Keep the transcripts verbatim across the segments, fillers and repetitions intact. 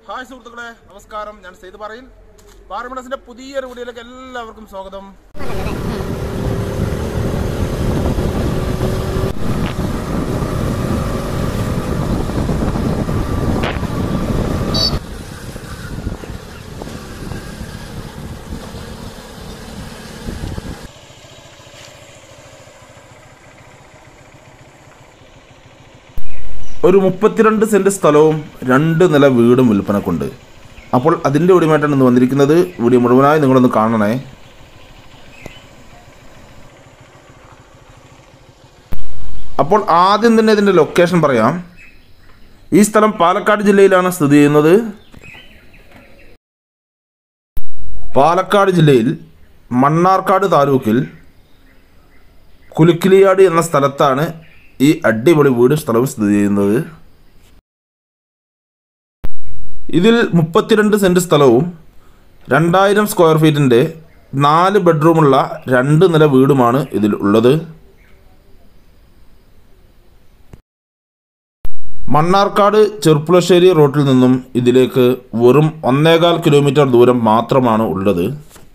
Hi സുഹൃത്തുക്കളെ, നമസ്കാരം. ഞാൻ സെയ്ദ് പറയിൽ പാറമണസിന്റെ പുതിയൊരു വീഡിയോയിലേക്ക് എല്ലാവർക്കും സ്വാഗതം. ഒരു മുപ്പത്തിരണ്ട് സെൻറ്റ് സ്ഥലവും രണ്ട് നില വീടും വിൽപ്പനക്കുണ്ട്. അപ്പോൾ അതിൻ്റെ ഉടമയായിട്ടാണ് ഇന്ന് വന്നിരിക്കുന്നത്. വീഡിയോ മുഴുവനായി നിങ്ങളൊന്ന് കാണണേ. അപ്പോൾ ആദ്യം തന്നെ ഇതിൻ്റെ ലൊക്കേഷൻ പറയാം. ഈ സ്ഥലം പാലക്കാട് ജില്ലയിലാണ് സ്ഥിതി ചെയ്യുന്നത്. പാലക്കാട് ജില്ലയിൽ മണ്ണാർക്കാട് താലൂക്കിൽ കുലുക്കിലിയാട് എന്ന സ്ഥലത്താണ് ഈ അടിപൊളി വീട് സ്ഥലവും സ്ഥിതി ചെയ്യുന്നത്. ഇതിൽ മുപ്പത്തിരണ്ട് സെൻറ്റ് സ്ഥലവും രണ്ടായിരം സ്ക്വയർ ഫീറ്റിൻ്റെ നാല് ബെഡ്റൂമുള്ള രണ്ട് നില വീടുമാണ് ഇതിൽ ഉള്ളത്. മണ്ണാർക്കാട് ചെർപ്പുളശ്ശേരി റോട്ടിൽ നിന്നും ഇതിലേക്ക് വെറും ഒന്നേകാൽ കിലോമീറ്റർ ദൂരം മാത്രമാണ് ഉള്ളത്.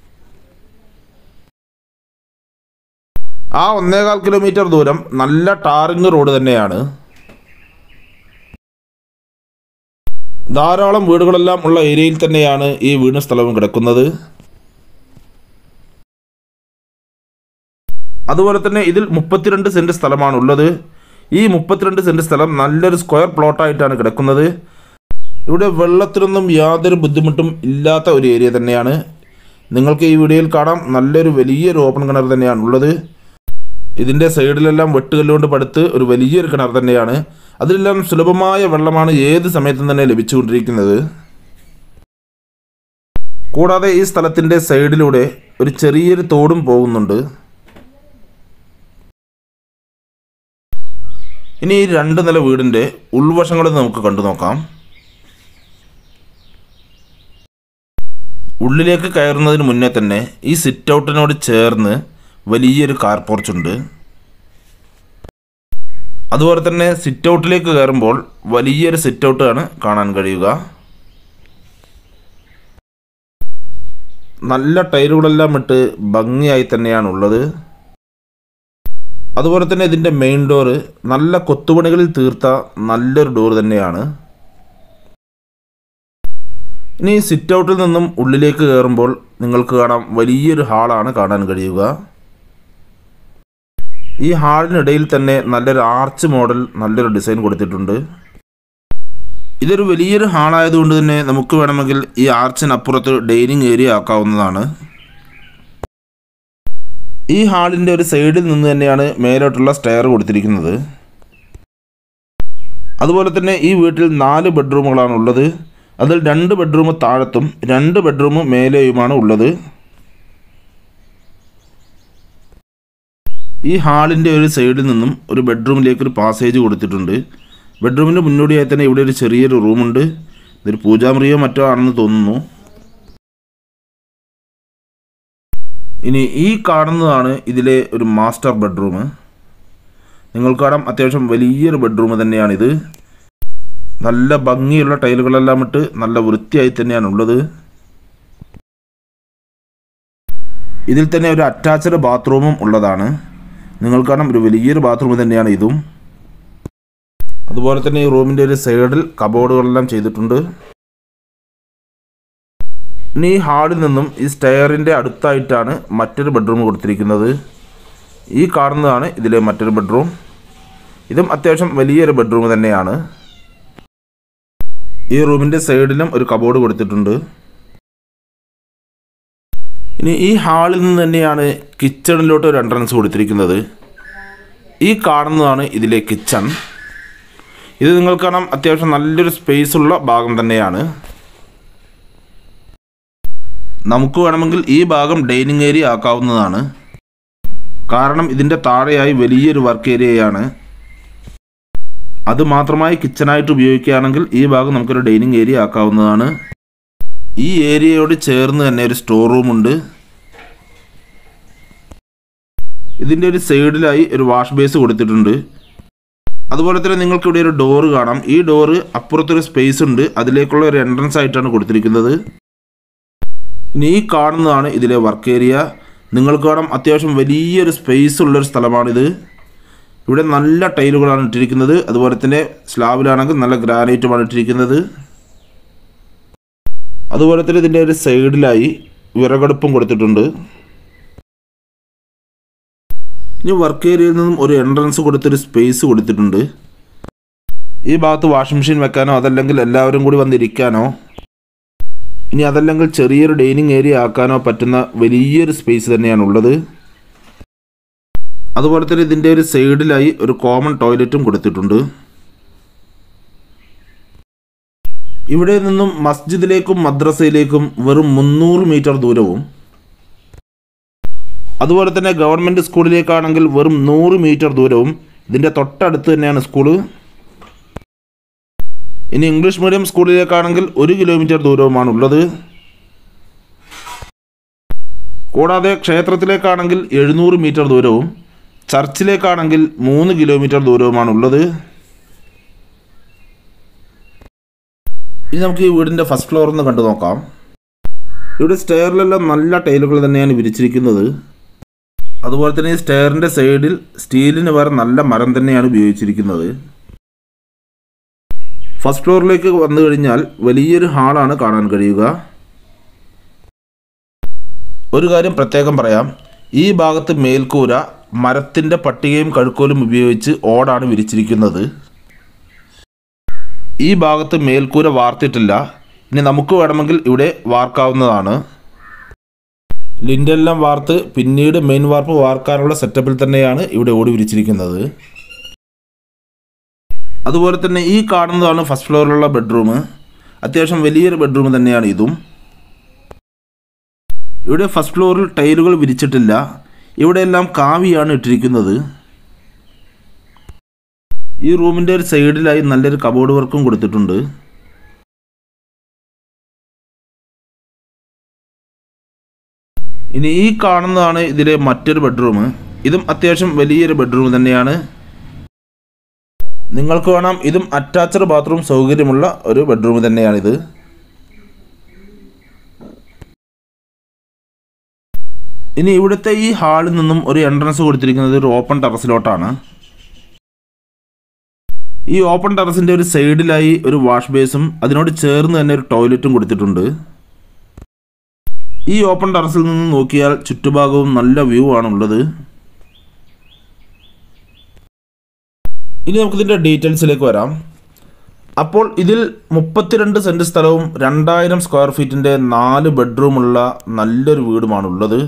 ആ ഒന്നേകാൽ കിലോമീറ്റർ ദൂരം നല്ല ടാറിങ് റോഡ് തന്നെയാണ്. ധാരാളം വീടുകളെല്ലാം ഉള്ള ഏരിയയിൽ തന്നെയാണ് ഈ വീടും സ്ഥലവും കിടക്കുന്നത്. അതുപോലെ തന്നെ ഇതിൽ മുപ്പത്തിരണ്ട് സെൻറ്റ് സ്ഥലമാണുള്ളത്. ഈ മുപ്പത്തിരണ്ട് സെൻറ്റ് സ്ഥലം നല്ലൊരു സ്ക്വയർ പ്ലോട്ടായിട്ടാണ് കിടക്കുന്നത്. ഇവിടെ വെള്ളത്തിനൊന്നും യാതൊരു ബുദ്ധിമുട്ടും ഇല്ലാത്ത ഒരു ഏരിയ തന്നെയാണ്. നിങ്ങൾക്ക് ഈ വീഡിയോയിൽ കാണാം, നല്ലൊരു വലിയൊരു ഓപ്പൺ കിണർ തന്നെയാണ് ഉള്ളത്. ഇതിൻ്റെ സൈഡിലെല്ലാം വെട്ടുകല്ലുകൊണ്ട് പടുത്ത് ഒരു വലിയൊരു കിണർ തന്നെയാണ്. അതിലെല്ലാം സുലഭമായ വെള്ളമാണ് ഏത് സമയത്തും തന്നെ ലഭിച്ചുകൊണ്ടിരിക്കുന്നത്. കൂടാതെ ഈ സ്ഥലത്തിൻ്റെ സൈഡിലൂടെ ഒരു ചെറിയൊരു തോടും പോകുന്നുണ്ട്. ഇനി ഈ രണ്ട് നില വീടിൻ്റെ ഉൾവശങ്ങളിൽ നമുക്ക് കണ്ടു നോക്കാം. ഉള്ളിലേക്ക് കയറുന്നതിന് മുന്നേ തന്നെ ഈ സിറ്റ് ഔട്ടിനോട് ചേർന്ന് വലിയൊരു കാർ പോർച്ചുണ്ട്. അതുപോലെ തന്നെ സിറ്റ് ഔട്ടിലേക്ക് കയറുമ്പോൾ വലിയൊരു സിറ്റ് ഔട്ടാണ് കാണാൻ കഴിയുക. നല്ല ടൈലുകളെല്ലാം ഇട്ട് ഭംഗിയായി തന്നെയാണ് ഉള്ളത്. അതുപോലെ തന്നെ ഇതിൻ്റെ മെയിൻ ഡോറ് നല്ല കൊത്തുപണികളിൽ തീർത്ത നല്ലൊരു ഡോർ തന്നെയാണ്. ഇനി സിറ്റ് ഔട്ടിൽ നിന്നും ഉള്ളിലേക്ക് കയറുമ്പോൾ നിങ്ങൾക്ക് കാണാം, വലിയൊരു ഹാളാണ് കാണാൻ കഴിയുക. ഈ ഹാളിനിടയിൽ തന്നെ നല്ലൊരു ആർച്ച് മോഡൽ നല്ലൊരു ഡിസൈൻ കൊടുത്തിട്ടുണ്ട്. ഇതൊരു വലിയൊരു ഹാളായതുകൊണ്ട് തന്നെ നമുക്ക് വേണമെങ്കിൽ ഈ ആർച്ചിനപ്പുറത്ത് ഡൈനിങ് ഏരിയ ആക്കാവുന്നതാണ്. ഈ ഹാളിൻ്റെ ഒരു സൈഡിൽ നിന്ന് തന്നെയാണ് മേലോട്ടുള്ള സ്റ്റെയർ കൊടുത്തിരിക്കുന്നത്. അതുപോലെ തന്നെ ഈ വീട്ടിൽ നാല് ബെഡ്റൂമുകളാണ് ഉള്ളത്. അതിൽ രണ്ട് ബെഡ്റൂം താഴത്തും രണ്ട് ബെഡ്റൂം മേലെയുമാണ് ഉള്ളത്. ഈ ഹാളിൻ്റെ ഒരു സൈഡിൽ നിന്നും ഒരു ബെഡ്റൂമിലേക്ക് ഒരു പാസേജ് കൊടുത്തിട്ടുണ്ട്. ബെഡ്റൂമിൻ്റെ മുന്നോടിയായി തന്നെ ഇവിടെ ഒരു ചെറിയൊരു റൂമുണ്ട്. ഇതൊരു പൂജാമുറിയോ മറ്റോ ആണെന്ന് തോന്നുന്നു. ഇനി ഈ കാണുന്നതാണ് ഇതിലെ ഒരു മാസ്റ്റർ ബെഡ്റൂം. നിങ്ങൾക്ക് കാണാം, അത്യാവശ്യം വലിയൊരു ബെഡ്റൂം തന്നെയാണിത്. നല്ല ഭംഗിയുള്ള ടൈലുകളെല്ലാം ഇട്ട് നല്ല വൃത്തിയായി തന്നെയാണ് ഉള്ളത്. ഇതിൽ തന്നെ ഒരു അറ്റാച്ച്ഡ് ബാത്റൂമും ഉള്ളതാണ്. നിങ്ങൾക്ക് കാണാം, ഒരു വലിയൊരു ബാത്റൂം തന്നെയാണ് ഇതും. അതുപോലെ തന്നെ ഈ റൂമിൻ്റെ ഒരു സൈഡിൽ കബോർഡുകളെല്ലാം ചെയ്തിട്ടുണ്ട്. ഇനി ഈ ഹാളിൽ നിന്നും ഈ സ്റ്റെയറിൻ്റെ അടുത്തായിട്ടാണ് മറ്റൊരു ബെഡ്റൂം കൊടുത്തിരിക്കുന്നത്. ഈ കാണുന്നതാണ് ഇതിലെ മറ്റൊരു ബെഡ്റൂം. ഇതും അത്യാവശ്യം വലിയൊരു ബെഡ്റൂം തന്നെയാണ്. ഈ റൂമിൻ്റെ സൈഡിലും ഒരു കബോർഡ് കൊടുത്തിട്ടുണ്ട്. ഇനി ഈ ഹാളിൽ നിന്ന് തന്നെയാണ് കിച്ചണിലോട്ട് ഒരു എൻട്രൻസ് കൊടുത്തിരിക്കുന്നത്. ഈ കാണുന്നതാണ് ഇതിലെ കിച്ചൺ. ഇത് നിങ്ങൾക്ക് കാണാം, അത്യാവശ്യം നല്ലൊരു സ്പേസ് ഉള്ള ഭാഗം തന്നെയാണ്. നമുക്ക് വേണമെങ്കിൽ ഈ ഭാഗം ഡൈനിങ് ഏരിയ ആക്കാവുന്നതാണ്. കാരണം ഇതിൻ്റെ താഴെയായി വലിയൊരു വർക്ക് ഏരിയയാണ്. അത് മാത്രമായി കിച്ചണായിട്ട് ഉപയോഗിക്കുകയാണെങ്കിൽ ഈ ഭാഗം നമുക്കൊരു ഡൈനിങ് ഏരിയ ആക്കാവുന്നതാണ്. ഈ ഏരിയയോട് ചേർന്ന് തന്നെ ഒരു സ്റ്റോർ റൂമുണ്ട്. ഇതിൻ്റെ ഒരു സൈഡിലായി ഒരു വാഷ് ബേസ് കൊടുത്തിട്ടുണ്ട്. അതുപോലെ തന്നെ നിങ്ങൾക്ക് ഇവിടെ ഒരു ഡോറ് കാണാം. ഈ ഡോറ് അപ്പുറത്തൊരു സ്പേസ് ഉണ്ട്, അതിലേക്കുള്ള ഒരു എൻട്രൻസ് ആയിട്ടാണ് കൊടുത്തിരിക്കുന്നത്. ഇനി ഈ കാണുന്നതാണ് ഇതിലെ വർക്ക് ഏരിയ. നിങ്ങൾക്ക് കാണാം അത്യാവശ്യം വലിയൊരു സ്പേസ് ഉള്ളൊരു സ്ഥലമാണിത്. ഇവിടെ നല്ല ടൈലുകളാണ് ഇട്ടിരിക്കുന്നത്. അതുപോലെ തന്നെ സ്ലാബിലാണെങ്കിൽ നല്ല ഗ്രാനൈറ്റുമാണ് ഇട്ടിരിക്കുന്നത്. അതുപോലെ തന്നെ ഇതിൻ്റെ ഒരു സൈഡിലായി വിറകടുപ്പും കൊടുത്തിട്ടുണ്ട്. ഇനി വർക്ക് ഏരിയയിൽ നിന്നും ഒരു എൻട്രൻസ് കൊടുത്തൊരു സ്പേസ് കൊടുത്തിട്ടുണ്ട്. ഈ ഭാഗത്ത് വാഷിംഗ് മെഷീൻ വെക്കാനോ അതല്ലെങ്കിൽ എല്ലാവരും കൂടി വന്നിരിക്കാനോ ഇനി അതല്ലെങ്കിൽ ചെറിയൊരു ഡൈനിങ് ഏരിയ ആക്കാനോ പറ്റുന്ന വലിയൊരു സ്പേസ് തന്നെയാണുള്ളത്. അതുപോലെ തന്നെ ഇതിൻ്റെ ഒരു സൈഡിലായി ഒരു കോമൺ ടോയ്ലറ്റും കൊടുത്തിട്ടുണ്ട്. ഇവിടെ നിന്നും മസ്ജിദിലേക്കും മദ്രസയിലേക്കും വെറും മുന്നൂറ് മീറ്റർ ദൂരവും അതുപോലെ തന്നെ ഗവൺമെൻറ് സ്കൂളിലേക്കാണെങ്കിൽ വെറും നൂറ് മീറ്റർ ദൂരവും ഇതിൻ്റെ തൊട്ടടുത്ത് തന്നെയാണ് സ്കൂള്. ഇനി ഇംഗ്ലീഷ് മീഡിയം സ്കൂളിലേക്കാണെങ്കിൽ ഒരു കിലോമീറ്റർ ദൂരവുമാണുള്ളത്. കൂടാതെ ക്ഷേത്രത്തിലേക്കാണെങ്കിൽ എഴുന്നൂറ് മീറ്റർ ദൂരവും ചർച്ചിലേക്കാണെങ്കിൽ മൂന്ന് കിലോമീറ്റർ ദൂരവുമാണുള്ളത്. ഇനി നമുക്ക് ഈ വീടിൻ്റെ ഫസ്റ്റ് ഫ്ലോറിൽ നിന്ന് കണ്ടു നോക്കാം. ഇവിടെ സ്റ്റെയറിലെല്ലാം നല്ല ടൈലുകൾ തന്നെയാണ് വിരിച്ചിരിക്കുന്നത്. അതുപോലെ തന്നെ ഈ സ്റ്റെയറിൻ്റെ സൈഡിൽ സ്റ്റീലിന് വേറെ നല്ല മരം തന്നെയാണ് ഉപയോഗിച്ചിരിക്കുന്നത്. ഫസ്റ്റ് ഫ്ലോറിലേക്ക് വന്നു കഴിഞ്ഞാൽ വലിയൊരു ഹാളാണ് കാണാൻ കഴിയുക. ഒരു കാര്യം പ്രത്യേകം പറയാം, ഈ ഭാഗത്ത് മേൽക്കൂര മരത്തിൻ്റെ പട്ടികയും കഴുക്കോലും ഉപയോഗിച്ച് ഓടാണ് വിരിച്ചിരിക്കുന്നത്. ഈ ഭാഗത്ത് മേൽക്കൂര വാർത്തിട്ടില്ല. ഇനി നമുക്ക് വേണമെങ്കിൽ ഇവിടെ വാർക്കാവുന്നതാണ്. ലിൻഡെല്ലാം വാർത്ത് പിന്നീട് മെയിൻ വാർപ്പ് വാർക്കാനുള്ള സെറ്റപ്പിൽ തന്നെയാണ് ഇവിടെ ഓടി വിരിച്ചിരിക്കുന്നത്. അതുപോലെ തന്നെ ഈ കാണുന്നതാണ് ഫസ്റ്റ് ഫ്ലോറിലുള്ള ബെഡ്റൂം. അത്യാവശ്യം വലിയൊരു ബെഡ്റൂം തന്നെയാണ് ഇതും. ഇവിടെ ഫസ്റ്റ് ഫ്ലോറിൽ ടൈലുകൾ വിരിച്ചിട്ടില്ല. ഇവിടെയെല്ലാം കാവിയാണ് ഇട്ടിരിക്കുന്നത്. ഈ റൂമിൻ്റെ ഒരു സൈഡിലായി നല്ലൊരു കബോർഡ് വർക്കും കൊടുത്തിട്ടുണ്ട്. ഇനി ഈ കാണുന്നതാണ് ഇതിലെ മറ്റൊരു ബെഡ്റൂം. ഇതും അത്യാവശ്യം വലിയൊരു ബെഡ്റൂം തന്നെയാണ്. നിങ്ങൾക്ക് കാണാം ഇതും അറ്റാച്ച്ഡ് ബാത്റൂം സൗകര്യമുള്ള ഒരു ബെഡ്റൂം തന്നെയാണിത്. ഇനി ഇവിടുത്തെ ഈ ഹാളിൽ നിന്നും ഒരു എൻട്രൻസ് കൊടുത്തിരിക്കുന്നത് ഒരു ഓപ്പൺ ടെറസിലോട്ടാണ്. ഈ ഓപ്പൺ ടെറസിൻ്റെ ഒരു സൈഡിലായി ഒരു വാഷ് ബേസും അതിനോട് ചേർന്ന് തന്നെ ഒരു ടോയ്ലറ്റും കൊടുത്തിട്ടുണ്ട്. ഈ ഓപ്പൺ ടെറസിൽ നിന്ന് നോക്കിയാൽ ചുറ്റുഭാഗവും നല്ല വ്യൂ ആണുള്ളത്. ഇനി നമുക്കിതിൻ്റെ ഡീറ്റെയിൽസിലേക്ക് വരാം. അപ്പോൾ ഇതിൽ മുപ്പത്തിരണ്ട് സെൻറ്റ് സ്ഥലവും രണ്ടായിരം സ്ക്വയർ ഫീറ്റിൻ്റെ നാല് ബെഡ്റൂമുള്ള നല്ലൊരു വീടുമാണുള്ളത്.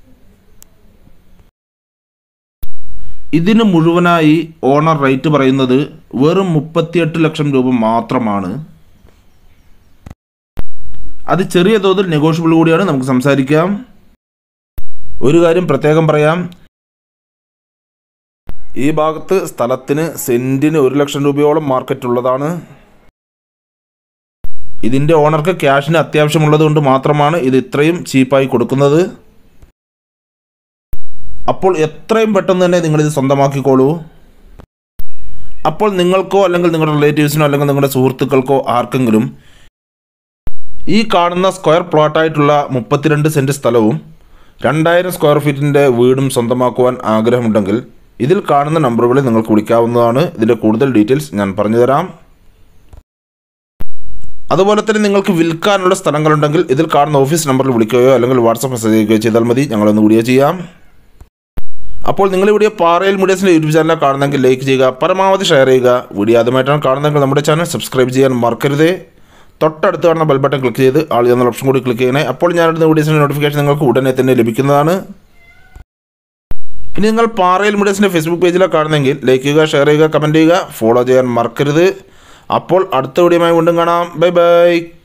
ഇതിന് മുഴുവനായി ഓണർ റേറ്റ് പറയുന്നത് വെറും മുപ്പത്തിയെട്ട് ലക്ഷം രൂപ മാത്രമാണ്. അത് ചെറിയ തോതിൽ നെഗോഷ്യബിൾ കൂടിയാണ്, നമുക്ക് സംസാരിക്കാം. ഒരു കാര്യം പ്രത്യേകം പറയാം, ഈ ഭാഗത്ത് സ്ഥലത്തിന് സെൻറ്റിന് ഒരു ലക്ഷം രൂപയോളം മാർക്കറ്റ് ഉള്ളതാണ്. ഇതിൻ്റെ ഓണർക്ക് ക്യാഷിന് അത്യാവശ്യമുള്ളത് കൊണ്ട് മാത്രമാണ് ഇത് ഇത്രയും ചീപ്പായി കൊടുക്കുന്നത്. അപ്പോൾ എത്രയും പെട്ടെന്ന് തന്നെ നിങ്ങളിത് സ്വന്തമാക്കിക്കോളൂ. അപ്പോൾ നിങ്ങൾക്കോ അല്ലെങ്കിൽ നിങ്ങളുടെ റിലേറ്റീവ്സിനോ അല്ലെങ്കിൽ നിങ്ങളുടെ സുഹൃത്തുക്കൾക്കോ ആർക്കെങ്കിലും ഈ കാണുന്ന സ്ക്വയർ പ്ലോട്ടായിട്ടുള്ള മുപ്പത്തിരണ്ട് സെൻറ്റ് സ്ഥലവും രണ്ടായിരം സ്ക്വയർ ഫീറ്റിൻ്റെ വീടും സ്വന്തമാക്കുവാൻ ആഗ്രഹമുണ്ടെങ്കിൽ ഇതിൽ കാണുന്ന നമ്പറുകളിൽ നിങ്ങൾക്ക് വിളിക്കാവുന്നതാണ്. ഇതിൻ്റെ കൂടുതൽ ഡീറ്റെയിൽസ് ഞാൻ പറഞ്ഞുതരാം. അതുപോലെ തന്നെ നിങ്ങൾക്ക് വിൽക്കാനുള്ള സ്ഥലങ്ങളുണ്ടെങ്കിൽ ഇതിൽ കാണുന്ന ഓഫീസ് നമ്പറിൽ വിളിക്കുകയോ അല്ലെങ്കിൽ വാട്സപ്പ് മെസ്സേജ് അയക്കുകയോ ചെയ്താൽ മതി. ഞങ്ങളൊന്ന് വീഡിയോ ചെയ്യാം. അപ്പോൾ നിങ്ങൾ വീഡിയോ പാറയിൽ മീഡിയസിൻ്റെ യൂട്യൂബ് ചാനൽ കാണുന്നെങ്കിൽ ലൈക്ക് ചെയ്യുക, പരമാവധി ഷെയർ ചെയ്യുക. വീഡിയോ ആദ്യമായിട്ടാണ് കാണുന്നതെങ്കിൽ നമ്മുടെ ചാനൽ സബ്സ്ക്രൈബ് ചെയ്യാൻ മറക്കരുത്. തൊട്ടടുത്ത് കാണുന്ന ബെൽ ബട്ടൺ ക്ലിക്ക് ചെയ്ത് ആൾ എന്ന ഓപ്ഷൻ കൂടി ക്ലിക്ക് ചെയ്യണേ. അപ്പോൾ ഞാനിടുന്ന വീഡിയോസിൻ്റെ നോട്ടിഫിക്കേഷൻ നിങ്ങൾക്ക് ഉടനെ തന്നെ ലഭിക്കുന്നതാണ്. ഇനി നിങ്ങൾ പാറയിൽ മീഡിയസിൻ്റെ ഫേസ്ബുക്ക് പേജിലാണ് കാണുന്നെങ്കിൽ ലൈക്ക് ചെയ്യുക, ഷെയർ ചെയ്യുക, കമൻറ്റ് ചെയ്യുക, ഫോളോ ചെയ്യാൻ മറക്കരുത്. അപ്പോൾ അടുത്ത വീഡിയോയുമായി വീണ്ടും കാണാം. Bye by.